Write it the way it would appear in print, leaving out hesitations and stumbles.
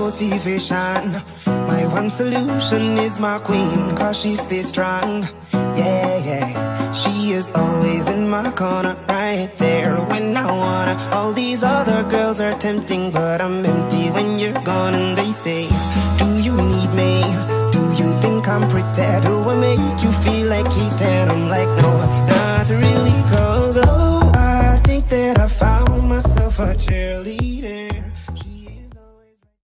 motivation. My one solution is my queen, cause she stays strong. Yeah, yeah, she is always in my corner, right there when I wanna. All these other girls are tempting, but I'm empty when you're gone. And they say, do you need me? Do you think I'm pretty? Do I make you feel like cheating? I'm like, no,